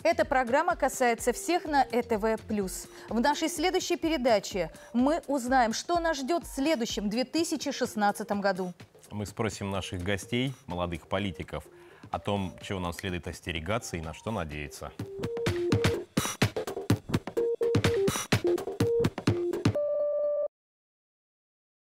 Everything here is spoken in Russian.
Эта программа касается всех на ЭТВ+. В нашей следующей передаче мы узнаем, что нас ждет в следующем 2016 году. Мы спросим наших гостей, молодых политиков, о том, чего нам следует остерегаться и на что надеяться.